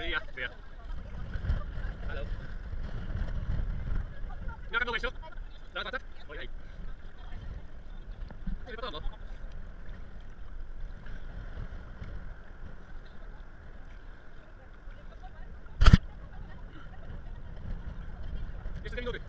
via, via. Hallo. Ja, kan nog eens op. Laat dat. Oh jee. Hey, wat dan nog? Is het ding nog in?